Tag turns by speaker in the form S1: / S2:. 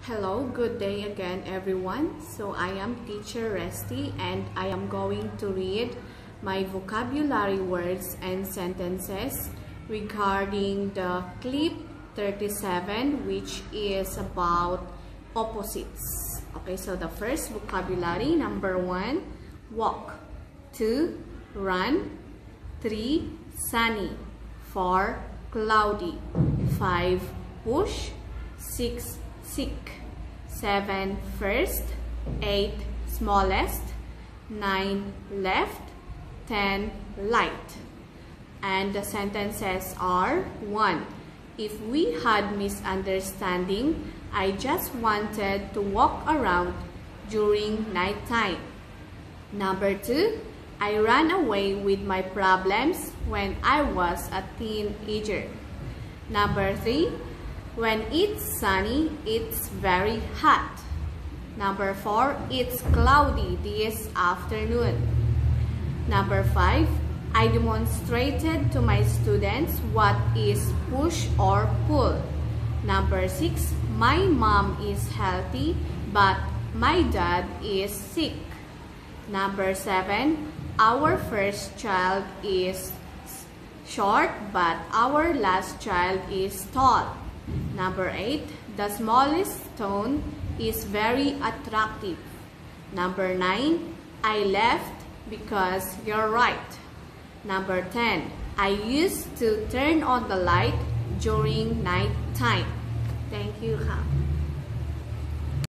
S1: Hello, good day again everyone. So I am teacher Resty and I am going to read my vocabulary words and sentences regarding the clip 37, which is about opposites. Okay, so the first vocabulary, number 1, walk. 2, run. 3, sunny. 4, cloudy. 5, push. 6, sick. 7, first. 8, smallest. 9, left. 10, light. And the sentences are: 1. If we had misunderstanding, I just wanted to walk around during night time. Number 2, I ran away with my problems when I was a teenager. Number 3, when it's sunny, it's very hot. Number 4, it's cloudy this afternoon. Number 5, I demonstrated to my students what is push or pull. Number 6, my mom is healthy but my dad is sick. Number 7, our first child is short but our last child is tall. Number 8, the smallest stone is very attractive. Number 9, I left because you're right. Number 10, I used to turn on the light during night time. Thank you.